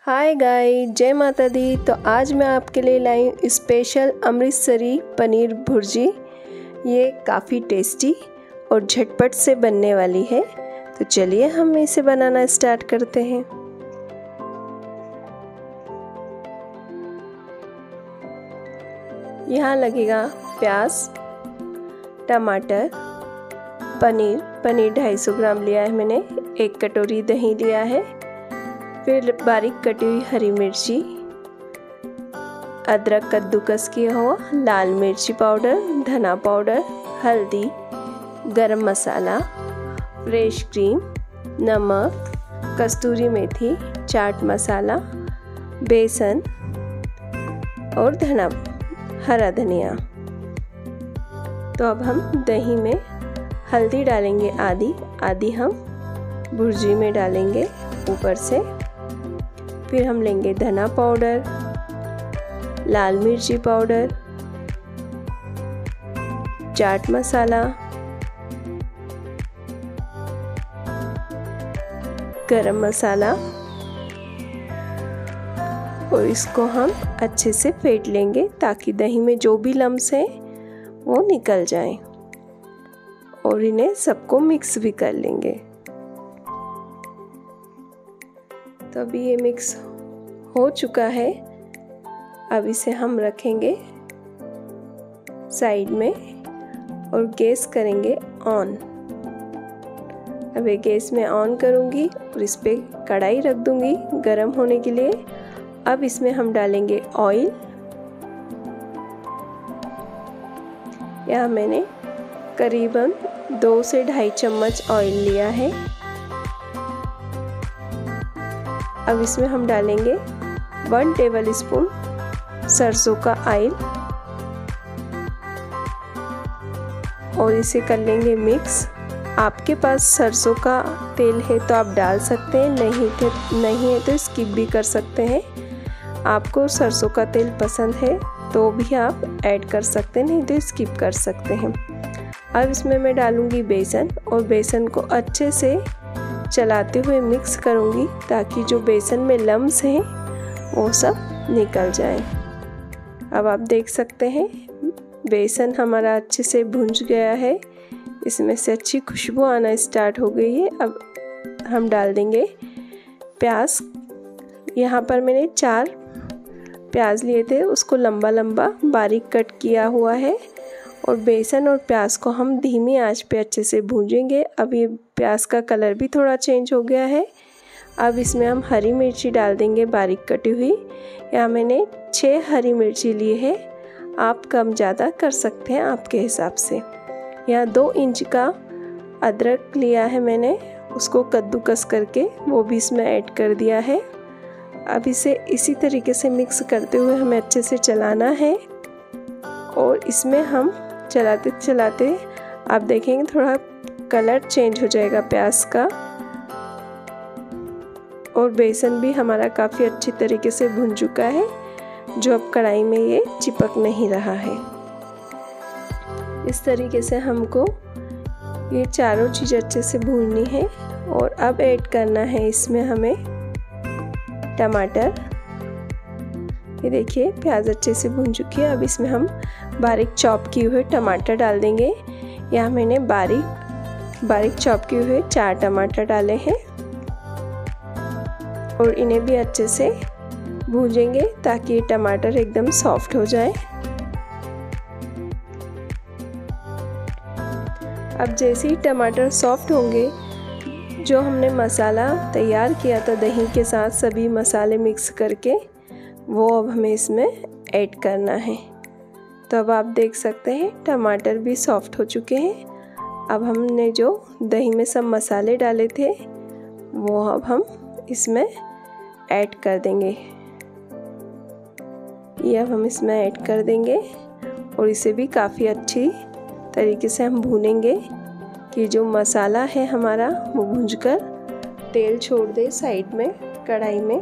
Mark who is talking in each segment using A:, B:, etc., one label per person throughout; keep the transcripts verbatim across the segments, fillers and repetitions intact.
A: Hi guys, जय माता दी। तो आज मैं आपके लिए लाई हूँ स्पेशल अमृतसरी पनीर भुर्जी। ये काफ़ी टेस्टी और झटपट से बनने वाली है। तो चलिए हम इसे बनाना स्टार्ट करते हैं। यहाँ लगेगा प्याज, टमाटर, पनीर पनीर दो सौ पचास ग्राम लिया है मैंने, एक कटोरी दही लिया है, फिर बारीक कटी हुई हरी मिर्ची, अदरक कद्दूकस किया हुआ, लाल मिर्ची पाउडर, धना पाउडर, हल्दी, गरम मसाला, फ्रेश क्रीम, नमक, कस्तूरी मेथी, चाट मसाला, बेसन और धना हरा धनिया। तो अब हम दही में हल्दी डालेंगे आधी आधी हम भुर्जी में डालेंगे ऊपर से। फिर हम लेंगे धना पाउडर, लाल मिर्ची पाउडर, चाट मसाला, गरम मसाला और इसको हम अच्छे से फेंट लेंगे ताकि दही में जो भी लम्स हैं वो निकल जाएं। और इन्हें सबको मिक्स भी कर लेंगे। तो अभी ये मिक्स हो चुका है। अब इसे हम रखेंगे साइड में और गैस करेंगे ऑन। अब ये गैस में ऑन करूँगी और इस पे कढ़ाई रख दूँगी गरम होने के लिए। अब इसमें हम डालेंगे ऑयल। यहाँ मैंने करीबन दो से ढाई चम्मच ऑयल लिया है। अब इसमें हम डालेंगे वन टेबल स्पून सरसों का ऑयल और इसे कर लेंगे मिक्स। आपके पास सरसों का तेल है तो आप डाल सकते हैं, नहीं थे नहीं है तो स्किप भी कर सकते हैं। आपको सरसों का तेल पसंद है तो भी आप ऐड कर सकते हैं, नहीं तो स्किप कर सकते हैं। अब इसमें मैं डालूंगी बेसन और बेसन को अच्छे से चलाते हुए मिक्स करूंगी ताकि जो बेसन में लम्स हैं वो सब निकल जाए। अब आप देख सकते हैं बेसन हमारा अच्छे से भुंज गया है, इसमें से अच्छी खुशबू आना स्टार्ट हो गई है। अब हम डाल देंगे प्याज। यहाँ पर मैंने चार प्याज लिए थे, उसको लंबा लंबा बारीक कट किया हुआ है। और बेसन और प्याज को हम धीमी आंच पे अच्छे से भूंजेंगे। अब ये प्याज का कलर भी थोड़ा चेंज हो गया है। अब इसमें हम हरी मिर्ची डाल देंगे बारीक कटी हुई। यहाँ मैंने छः हरी मिर्ची ली है, आप कम ज़्यादा कर सकते हैं आपके हिसाब से। यहाँ दो इंच का अदरक लिया है मैंने, उसको कद्दूकस करके वो भी इसमें ऐड कर दिया है। अब इसे इसी तरीके से मिक्स करते हुए हमें अच्छे से चलाना है। और इसमें हम चलाते चलाते आप देखेंगे थोड़ा कलर चेंज हो जाएगा प्याज का। और बेसन भी हमारा काफ़ी अच्छी तरीके से भुन चुका है, जो अब कढ़ाई में ये चिपक नहीं रहा है। इस तरीके से हमको ये चारों चीज़ अच्छे से भूननी है। और अब ऐड करना है इसमें हमें टमाटर। ये देखिए प्याज अच्छे से भून चुकी है। अब इसमें हम बारीक चॉप किए हुए टमाटर डाल देंगे। यहाँ मैंने बारीक बारीक चॉप किए हुए चार टमाटर डाले हैं और इन्हें भी अच्छे से भूनेंगे ताकि टमाटर एकदम सॉफ्ट हो जाए। अब जैसे ही टमाटर सॉफ्ट होंगे, जो हमने मसाला तैयार किया था दही के साथ सभी मसाले मिक्स करके, वो अब हमें इसमें ऐड करना है। तो अब आप देख सकते हैं टमाटर भी सॉफ्ट हो चुके हैं। अब हमने जो दही में सब मसाले डाले थे वो अब हम इसमें ऐड कर देंगे। ये अब हम इसमें ऐड कर देंगे और इसे भी काफ़ी अच्छी तरीके से हम भूनेंगे कि जो मसाला है हमारा वो भूंजकर तेल छोड़ दे साइड में कढ़ाई में।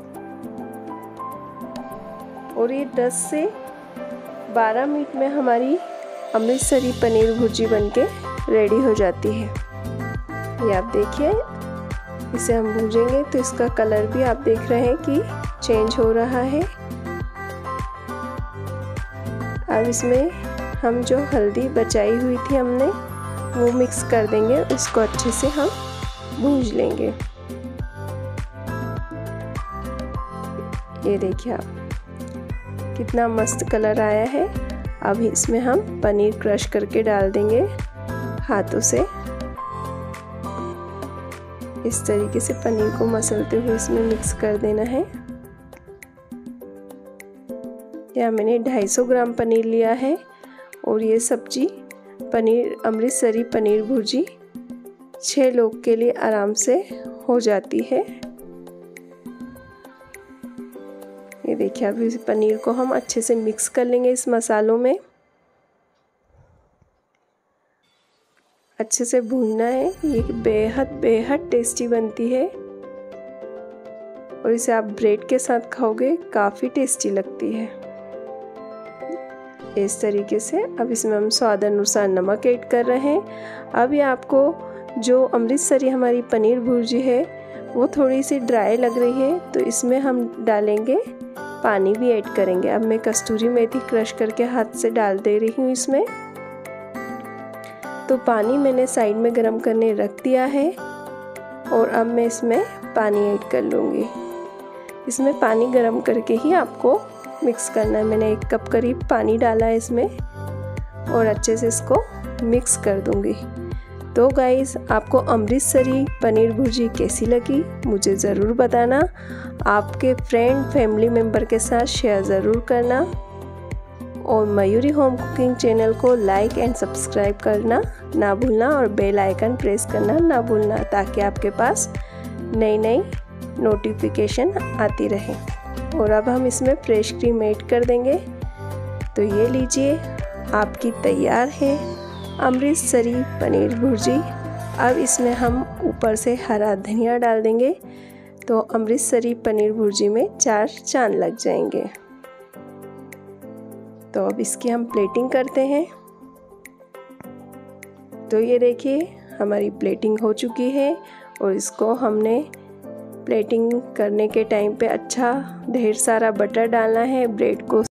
A: और ये दस से बारह मिनट में हमारी अमृतसरी पनीर भुर्जी बनके रेडी हो जाती है। ये आप देखिए इसे हम भूजेंगे तो इसका कलर भी आप देख रहे हैं कि चेंज हो रहा है। अब इसमें हम जो हल्दी बचाई हुई थी हमने वो मिक्स कर देंगे, उसको अच्छे से हम भूज लेंगे। ये देखिए आप कितना मस्त कलर आया है। अब इसमें हम पनीर क्रश करके डाल देंगे हाथों से। इस तरीके से पनीर को मसलते हुए इसमें मिक्स कर देना है। यहाँ मैंने दो सौ पचास ग्राम पनीर लिया है और ये सब्जी पनीर अमृतसरी पनीर भुर्जी छः लोग के लिए आराम से हो जाती है। ये देखिए अब इस पनीर को हम अच्छे से मिक्स कर लेंगे इस मसालों में। अच्छे से भूनना है। ये बेहद बेहद टेस्टी बनती है और इसे आप ब्रेड के साथ खाओगे काफ़ी टेस्टी लगती है। इस तरीके से अब इसमें हम स्वाद अनुसार नमक ऐड कर रहे हैं। अब ये आपको जो अमृतसरी हमारी पनीर भुर्जी है वो थोड़ी सी ड्राई लग रही है तो इसमें हम डालेंगे पानी भी ऐड करेंगे। अब मैं कस्तूरी मेथी क्रश करके हाथ से डाल दे रही हूँ इसमें। तो पानी मैंने साइड में गरम करने रख दिया है और अब मैं इसमें पानी ऐड कर लूँगी। इसमें पानी गरम करके ही आपको मिक्स करना है। मैंने एक कप करीब पानी डाला है इसमें और अच्छे से इसको मिक्स कर दूँगी। तो गाइस आपको अमृतसरी पनीर भुर्जी कैसी लगी मुझे ज़रूर बताना। आपके फ्रेंड फैमिली मेम्बर के साथ शेयर ज़रूर करना और मयूरी होम कुकिंग चैनल को लाइक एंड सब्सक्राइब करना ना भूलना और बेल आइकन प्रेस करना ना भूलना ताकि आपके पास नई नई नोटिफिकेशन आती रहे। और अब हम इसमें फ्रेश क्रीम ऐड कर देंगे। तो ये लीजिए आपकी तैयार है अमृतसरी पनीर भुर्जी। अब इसमें हम ऊपर से हरा धनिया डाल देंगे तो अमृतसरी पनीर भुर्जी में चार चांद लग जाएंगे। तो अब इसकी हम प्लेटिंग करते हैं। तो ये देखिए हमारी प्लेटिंग हो चुकी है और इसको हमने प्लेटिंग करने के टाइम पे अच्छा ढेर सारा बटर डालना है। ब्रेड को